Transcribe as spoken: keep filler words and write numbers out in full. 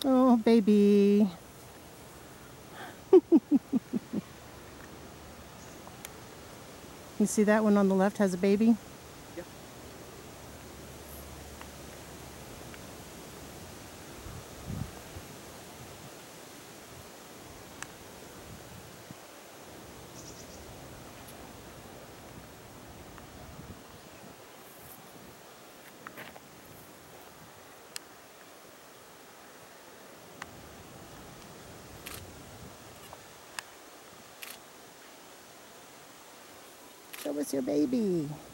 Oh, baby. You see that one on the left has a baby? Yep. Show us your baby.